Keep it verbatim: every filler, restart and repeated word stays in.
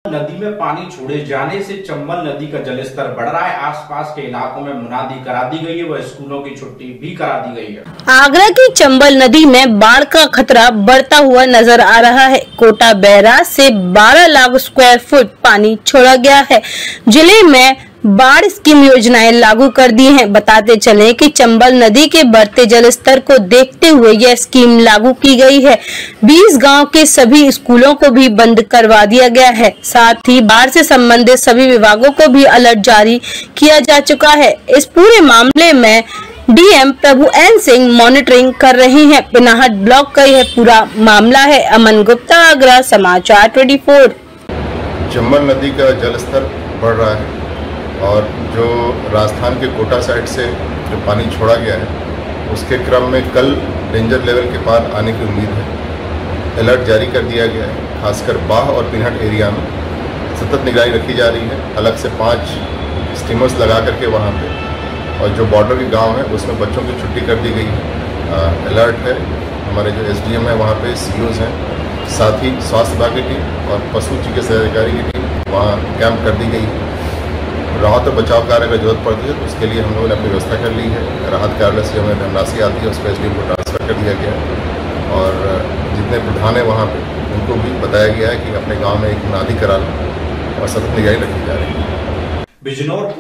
नदी में पानी छोड़े जाने से चंबल नदी का जलस्तर बढ़ रहा है। आसपास के इलाकों में मुनादी करा दी गई है व स्कूलों की छुट्टी भी करा दी गई है। आगरा की चंबल नदी में बाढ़ का खतरा बढ़ता हुआ नजर आ रहा है। कोटा बैराज से बारह लाख स्क्वायर फुट पानी छोड़ा गया है। जिले में बाढ़ स्कीम योजनाएं लागू कर दी हैं। बताते चले कि चंबल नदी के बढ़ते जलस्तर को देखते हुए यह स्कीम लागू की गई है। बीस गांव के सभी स्कूलों को भी बंद करवा दिया गया है। साथ ही बाढ़ से संबंधित सभी विभागों को भी अलर्ट जारी किया जा चुका है। इस पूरे मामले में DM Prabhu N Singh monitoring कर रहे हैं। पिनाहट ब्लॉक का यह पूरा मामला है। अमन गुप्ता, आगरा समाचार चौबीस। चंबल नदी का जलस्तर बढ़ रहा है और जो राजस्थान के कोटा साइड से जो पानी छोड़ा गया है उसके क्रम में कल डेंजर लेवल के पार आने की उम्मीद है। अलर्ट जारी कर दिया गया है। खासकर बाह और पिनहट एरिया में सतत निगरानी रखी जा रही है। अलग से पांच स्टीमर्स लगा करके वहाँ पे, और जो बॉर्डर के गांव है उसमें बच्चों की छुट्टी कर दी गई है। अलर्ट है। हमारे जो एसडीएम है वहाँ पे सीओज हैं, साथ ही स्वास्थ्य विभाग की टीम और पशु चिकित्सा अधिकारी की टीम वहाँ कैंप कर दी गई है। राहत और बचाव कार्य अगर जरूरत पड़ती है तो उसके लिए हम लोगों ने अपनी व्यवस्था कर ली है। राहत कार्यालय से हमें धनराशि आती है, उस पर एसडीएम को ट्रांसफर कर दिया गया है और जितने प्रधान हैं वहाँ पे उनको भी बताया गया है कि अपने गांव में एक मुनादी करा लें और सतत निगरानी रखी जा रही है। बिजनौर